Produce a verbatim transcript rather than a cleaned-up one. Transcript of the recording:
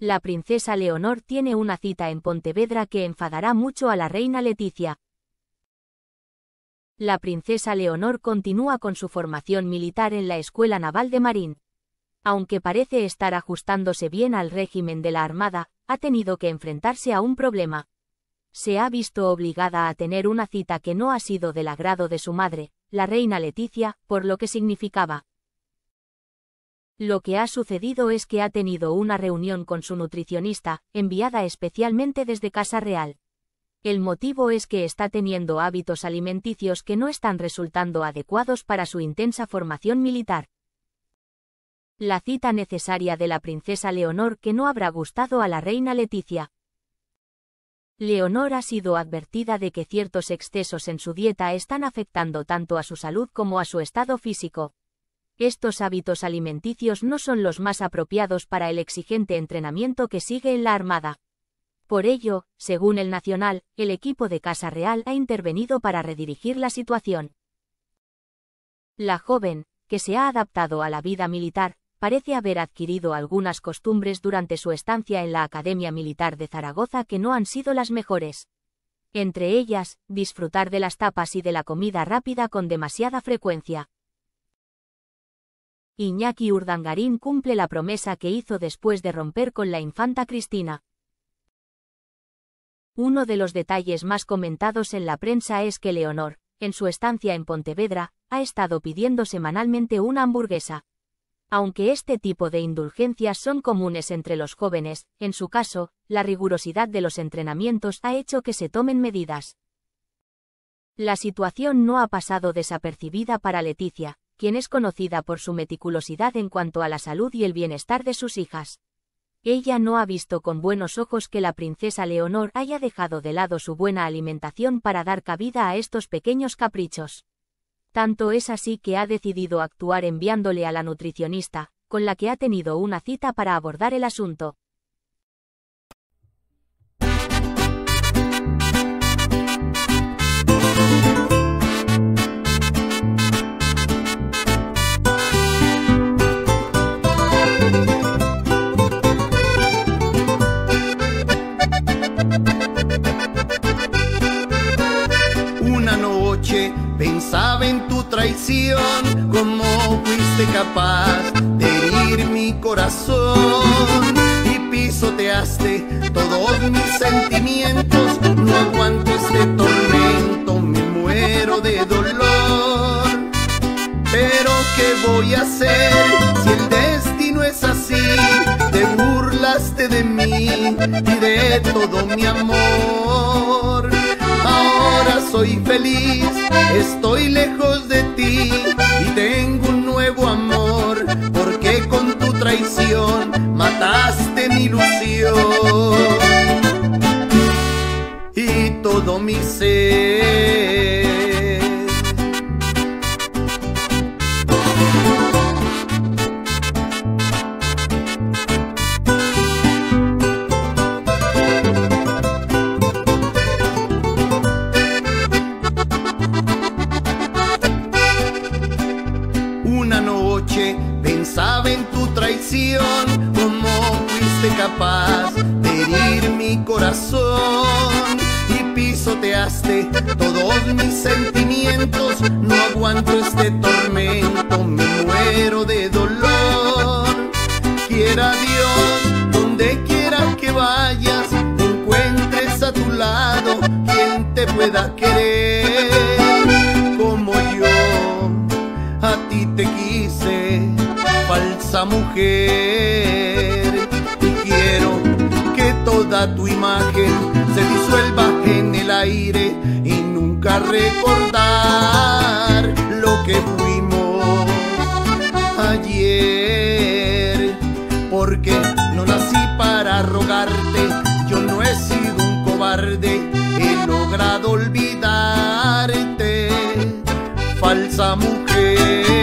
La princesa Leonor tiene una cita en Pontevedra que enfadará mucho a la reina Letizia. La princesa Leonor continúa con su formación militar en la Escuela Naval de Marín. Aunque parece estar ajustándose bien al régimen de la Armada, ha tenido que enfrentarse a un problema. Se ha visto obligada a tener una cita que no ha sido del agrado de su madre, la reina Letizia, por lo que significaba. Lo que ha sucedido es que ha tenido una reunión con su nutricionista, enviada especialmente desde Casa Real. El motivo es que está teniendo hábitos alimenticios que no están resultando adecuados para su intensa formación militar. La cita necesaria de la princesa Leonor que no habrá gustado a la reina Letizia. Leonor ha sido advertida de que ciertos excesos en su dieta están afectando tanto a su salud como a su estado físico. Estos hábitos alimenticios no son los más apropiados para el exigente entrenamiento que sigue en la Armada. Por ello, según el Nacional, el equipo de Casa Real ha intervenido para redirigir la situación. La joven, que se ha adaptado a la vida militar, parece haber adquirido algunas costumbres durante su estancia en la Academia Militar de Zaragoza que no han sido las mejores. Entre ellas, disfrutar de las tapas y de la comida rápida con demasiada frecuencia. Iñaki Urdangarín cumple la promesa que hizo después de romper con la infanta Cristina. Uno de los detalles más comentados en la prensa es que Leonor, en su estancia en Pontevedra, ha estado pidiendo semanalmente una hamburguesa. Aunque este tipo de indulgencias son comunes entre los jóvenes, en su caso, la rigurosidad de los entrenamientos ha hecho que se tomen medidas. La situación no ha pasado desapercibida para Letizia, quien es conocida por su meticulosidad en cuanto a la salud y el bienestar de sus hijas. Ella no ha visto con buenos ojos que la princesa Leonor haya dejado de lado su buena alimentación para dar cabida a estos pequeños caprichos. Tanto es así que ha decidido actuar enviándole a la nutricionista, con la que ha tenido una cita para abordar el asunto. Una noche pensaba en tu traición, cómo fuiste capaz de herir mi corazón y pisoteaste todos mis sentimientos. No aguanto este tormento, me muero de dolor. Pero ¿qué voy a hacer si el destino es así? Te burlaste de mí y de todo mi amor. Ahora soy feliz, estoy lejos de ti y tengo un nuevo amor, porque con tu traición mataste mi ilusión y todo mi ser. Una noche pensaba en tu traición, cómo fuiste capaz de herir mi corazón y pisoteaste todos mis sentimientos. No aguanto este tormento, me muero de dolor. Quiera Dios, donde quiera que vayas, encuentres a tu lado quien te pueda querer como yo a ti te quise, falsa mujer. Y quiero que toda tu imagen se disuelva en el aire y nunca recordar lo que fuimos ayer. Porque no nací para rogarte, yo no he sido un cobarde, he logrado olvidarte, falsa mujer.